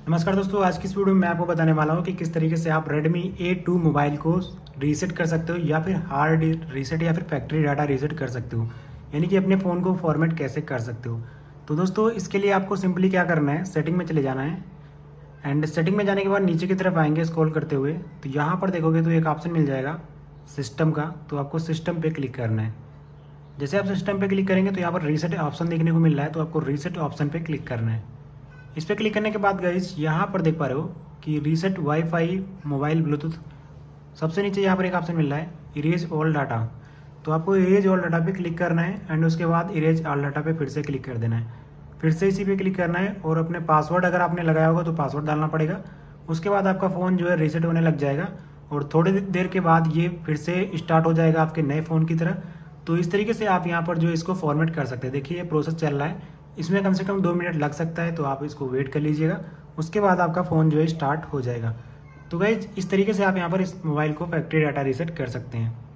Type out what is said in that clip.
नमस्कार दोस्तों, आज की इस वीडियो में मैं आपको बताने वाला हूं कि किस तरीके से आप Redmi A2 मोबाइल को रीसेट कर सकते हो या फिर हार्ड रीसेट या फिर फैक्ट्री डाटा रीसेट कर सकते हो, यानी कि अपने फ़ोन को फॉर्मेट कैसे कर सकते हो। तो दोस्तों इसके लिए आपको सिंपली क्या करना है, सेटिंग में चले जाना है एंड सेटिंग में जाने के बाद नीचे की तरफ आएंगे स्क्रॉल करते हुए, तो यहाँ पर देखोगे तो एक ऑप्शन मिल जाएगा सिस्टम का। तो आपको सिस्टम पर क्लिक करना है। जैसे आप सिस्टम पर क्लिक करेंगे तो यहाँ पर रीसेट ऑप्शन देखने को मिल रहा है, तो आपको रीसेट ऑप्शन पर क्लिक करना है। इस पर क्लिक करने के बाद गाइस यहाँ पर देख पा रहे हो कि रीसेट वाईफाई मोबाइल ब्लूटूथ, सबसे नीचे यहाँ पर एक ऑप्शन मिल रहा है इरेज ऑल डाटा। तो आपको इरेज ऑल डाटा पे क्लिक करना है एंड उसके बाद इरेज ऑल डाटा पे फिर से क्लिक कर देना है। फिर से इसी पे क्लिक करना है और अपने पासवर्ड अगर आपने लगाया होगा तो पासवर्ड डालना पड़ेगा। उसके बाद आपका फ़ोन जो है रीसेट होने लग जाएगा और थोड़ी देर के बाद ये फिर से स्टार्ट हो जाएगा आपके नए फ़ोन की तरह। तो इस तरीके से आप यहाँ पर जो इसको फॉर्मेट कर सकते हैं। देखिए ये प्रोसेस चल रहा है, इसमें कम से कम 2 मिनट लग सकता है, तो आप इसको वेट कर लीजिएगा। उसके बाद आपका फ़ोन जो है स्टार्ट हो जाएगा। तो गाइज इस तरीके से आप यहाँ पर इस मोबाइल को फैक्ट्री डाटा रीसेट कर सकते हैं।